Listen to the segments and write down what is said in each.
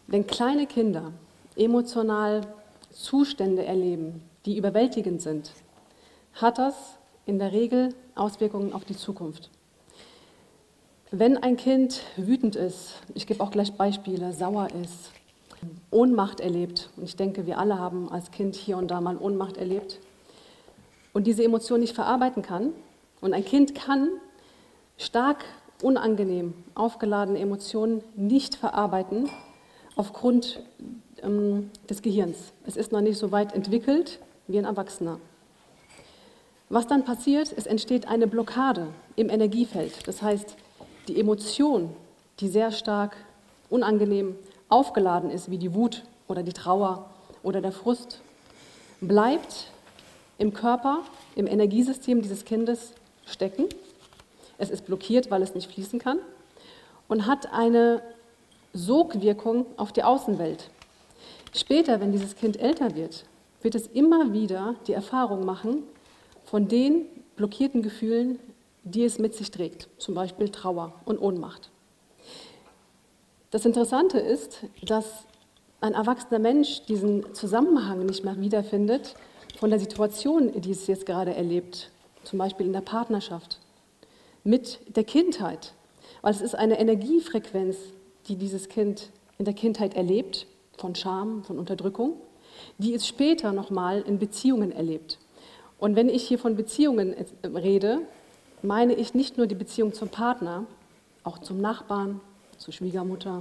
Wenn kleine Kinder emotional Zustände erleben, die überwältigend sind, hat das in der Regel Auswirkungen auf die Zukunft. Wenn ein Kind wütend ist, ich gebe auch gleich Beispiele, sauer ist, Ohnmacht erlebt, und ich denke, wir alle haben als Kind hier und da mal Ohnmacht erlebt, und diese Emotion nicht verarbeiten kann, und ein Kind kann stark unangenehm aufgeladene Emotionen nicht verarbeiten aufgrund des Gehirns. Es ist noch nicht so weit entwickelt wie ein Erwachsener. Was dann passiert, es entsteht eine Blockade im Energiefeld. Das heißt, die Emotion, die sehr stark unangenehm aufgeladen ist, wie die Wut oder die Trauer oder der Frust, bleibt im Körper, im Energiesystem dieses Kindes stecken. Es ist blockiert, weil es nicht fließen kann und hat eine Sogwirkung auf die Außenwelt. Später, wenn dieses Kind älter wird, wird es immer wieder die Erfahrung machen von den blockierten Gefühlen, die es mit sich trägt, zum Beispiel Trauer und Ohnmacht. Das Interessante ist, dass ein erwachsener Mensch diesen Zusammenhang nicht mehr wiederfindet von der Situation, die es jetzt gerade erlebt, zum Beispiel in der Partnerschaft, mit der Kindheit, weil es ist eine Energiefrequenz, die dieses Kind in der Kindheit erlebt, von Scham, von Unterdrückung, die es später nochmal in Beziehungen erlebt. Und wenn ich hier von Beziehungen rede, meine ich nicht nur die Beziehung zum Partner, auch zum Nachbarn, zur Schwiegermutter,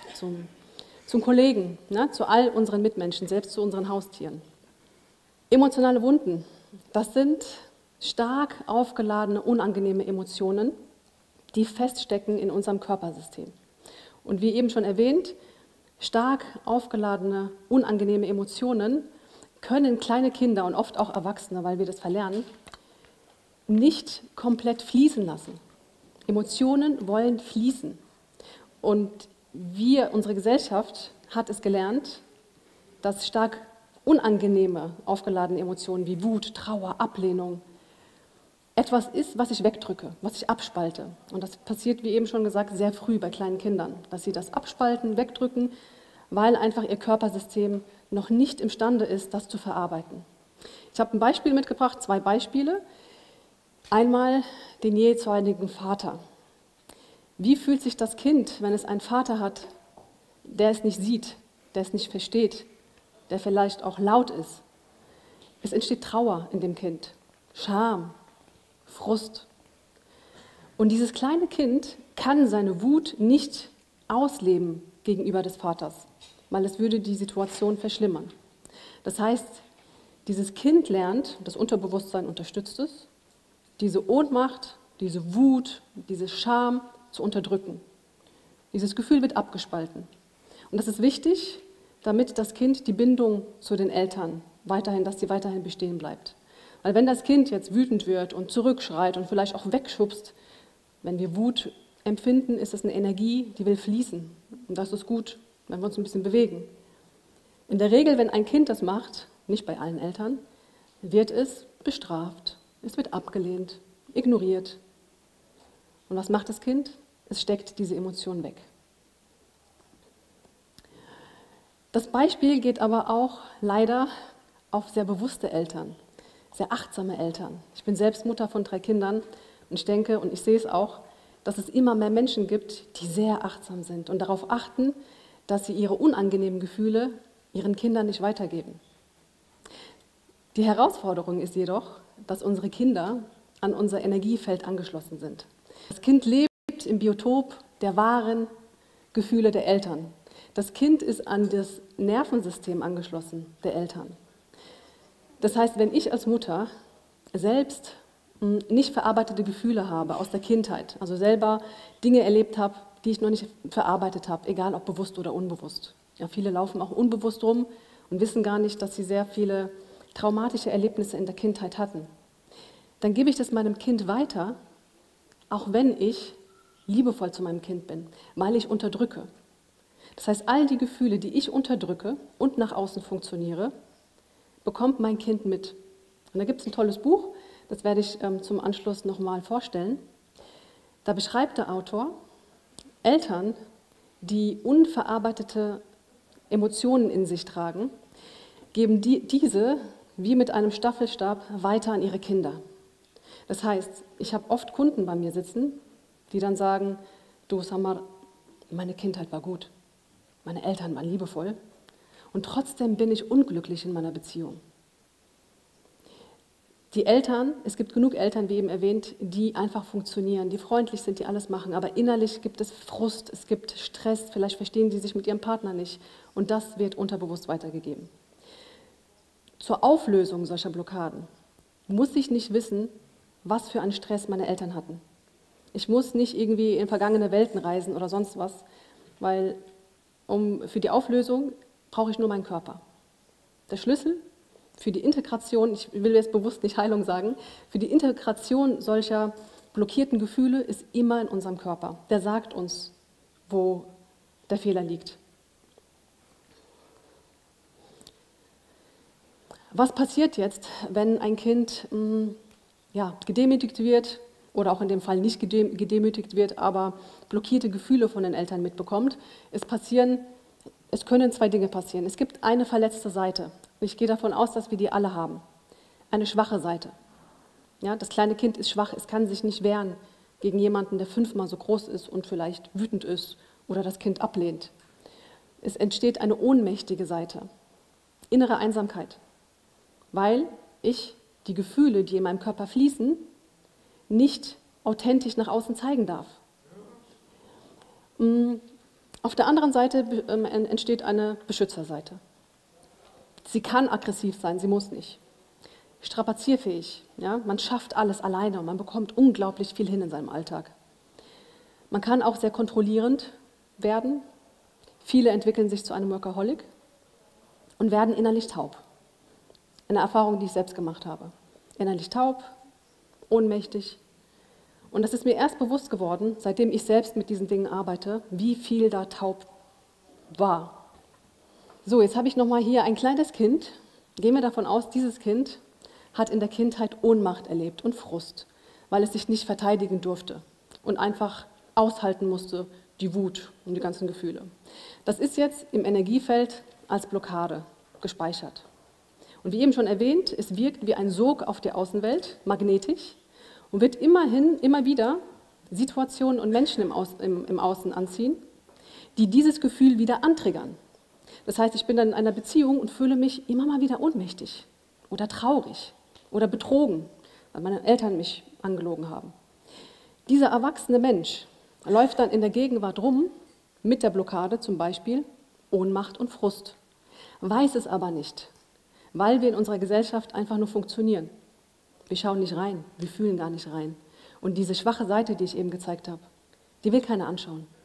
zum Kollegen, ne, zu all unseren Mitmenschen, selbst zu unseren Haustieren. Emotionale Wunden, das sind stark aufgeladene, unangenehme Emotionen, die feststecken in unserem Körpersystem. Und wie eben schon erwähnt, stark aufgeladene, unangenehme Emotionen können kleine Kinder und oft auch Erwachsene, weil wir das verlernen, nicht komplett fließen lassen. Emotionen wollen fließen. Und unsere Gesellschaft hat es gelernt, dass stark unangenehme, aufgeladene Emotionen wie Wut, Trauer, Ablehnung etwas ist, was ich wegdrücke, was ich abspalte. Und das passiert, wie eben schon gesagt, sehr früh bei kleinen Kindern, dass sie das abspalten, wegdrücken, weil einfach ihr Körpersystem noch nicht imstande ist, das zu verarbeiten. Ich habe ein Beispiel mitgebracht, 2 Beispiele. Einmal den jähzornigen Vater. Wie fühlt sich das Kind, wenn es einen Vater hat, der es nicht sieht, der es nicht versteht, der vielleicht auch laut ist? Es entsteht Trauer in dem Kind, Scham, Frust. Und dieses kleine Kind kann seine Wut nicht ausleben gegenüber des Vaters, weil es würde die Situation verschlimmern. Das heißt, dieses Kind lernt, das Unterbewusstsein unterstützt es, diese Ohnmacht, diese Wut, diese Scham zu unterdrücken. Dieses Gefühl wird abgespalten. Und das ist wichtig, damit das Kind die Bindung zu den Eltern dass sie weiterhin bestehen bleibt. Weil wenn das Kind jetzt wütend wird und zurückschreit und vielleicht auch wegschubst, wenn wir Wut empfinden, ist es eine Energie, die will fließen. Und das ist gut, wenn wir uns ein bisschen bewegen. In der Regel, wenn ein Kind das macht, nicht bei allen Eltern, wird es bestraft, es wird abgelehnt, ignoriert. Und was macht das Kind? Es steckt diese Emotion weg. Das Beispiel geht aber auch leider auf sehr bewusste Eltern, sehr achtsame Eltern. Ich bin selbst Mutter von 3 Kindern und ich denke und ich sehe es auch, dass es immer mehr Menschen gibt, die sehr achtsam sind und darauf achten, dass sie ihre unangenehmen Gefühle ihren Kindern nicht weitergeben. Die Herausforderung ist jedoch, dass unsere Kinder an unser Energiefeld angeschlossen sind. Das Kind lebt im Biotop der wahren Gefühle der Eltern. Das Kind ist an das Nervensystem angeschlossen der Eltern. Das heißt, wenn ich als Mutter selbst nicht verarbeitete Gefühle habe aus der Kindheit, also selber Dinge erlebt habe, die ich noch nicht verarbeitet habe, egal ob bewusst oder unbewusst. Ja, viele laufen auch unbewusst rum und wissen gar nicht, dass sie sehr viele traumatische Erlebnisse in der Kindheit hatten. Dann gebe ich das meinem Kind weiter, auch wenn ich liebevoll zu meinem Kind bin, weil ich unterdrücke. Das heißt, all die Gefühle, die ich unterdrücke und nach außen funktioniere, bekommt mein Kind mit. Und da gibt es ein tolles Buch, das werde ich zum Anschluss nochmal vorstellen. Da beschreibt der Autor Eltern, die unverarbeitete Emotionen in sich tragen, geben diese wie mit einem Staffelstab weiter an ihre Kinder. Das heißt, ich habe oft Kunden bei mir sitzen, die dann sagen, du Samar, meine Kindheit war gut, meine Eltern waren liebevoll und trotzdem bin ich unglücklich in meiner Beziehung. Die Eltern, es gibt genug Eltern, wie eben erwähnt, die einfach funktionieren, die freundlich sind, die alles machen, aber innerlich gibt es Frust, es gibt Stress, vielleicht verstehen sie sich mit ihrem Partner nicht und das wird unterbewusst weitergegeben. Zur Auflösung solcher Blockaden muss ich nicht wissen, was für einen Stress meine Eltern hatten. Ich muss nicht irgendwie in vergangene Welten reisen oder sonst was, weil für die Auflösung brauche ich nur meinen Körper. Der Schlüssel für die Integration, ich will jetzt bewusst nicht Heilung sagen, für die Integration solcher blockierten Gefühle ist immer in unserem Körper. Der sagt uns, wo der Fehler liegt. Was passiert jetzt, wenn ein Kind gedemütigt wird oder auch in dem Fall nicht gedemütigt wird, aber blockierte Gefühle von den Eltern mitbekommt? Es können zwei Dinge passieren. Es gibt eine verletzte Seite. Ich gehe davon aus, dass wir die alle haben. Eine schwache Seite. Ja, das kleine Kind ist schwach, es kann sich nicht wehren gegen jemanden, der 5-mal so groß ist und vielleicht wütend ist oder das Kind ablehnt. Es entsteht eine ohnmächtige Seite, innere Einsamkeit, weil ich die Gefühle, die in meinem Körper fließen, nicht authentisch nach außen zeigen darf. Auf der anderen Seite entsteht eine Beschützerseite. Sie kann aggressiv sein, sie muss nicht. Strapazierfähig, ja? Man schafft alles alleine und man bekommt unglaublich viel hin in seinem Alltag. Man kann auch sehr kontrollierend werden. Viele entwickeln sich zu einem Workaholic und werden innerlich taub. Eine Erfahrung, die ich selbst gemacht habe. Innerlich taub, ohnmächtig. Und das ist mir erst bewusst geworden, seitdem ich selbst mit diesen Dingen arbeite, wie viel da taub war. So, jetzt habe ich nochmal hier ein kleines Kind. Gehen wir davon aus, dieses Kind hat in der Kindheit Ohnmacht erlebt und Frust, weil es sich nicht verteidigen durfte und einfach aushalten musste, die Wut und die ganzen Gefühle. Das ist jetzt im Energiefeld als Blockade gespeichert. Und wie eben schon erwähnt, es wirkt wie ein Sog auf die Außenwelt, magnetisch, und wird immer wieder Situationen und Menschen im Außen anziehen, die dieses Gefühl wieder antriggern. Das heißt, ich bin dann in einer Beziehung und fühle mich immer mal wieder ohnmächtig oder traurig oder betrogen, weil meine Eltern mich angelogen haben. Dieser erwachsene Mensch läuft dann in der Gegenwart rum mit der Blockade, zum Beispiel Ohnmacht und Frust, weiß es aber nicht, weil wir in unserer Gesellschaft einfach nur funktionieren. Wir schauen nicht rein, wir fühlen gar nicht rein. Und diese schwache Seite, die ich eben gezeigt habe, die will keiner anschauen.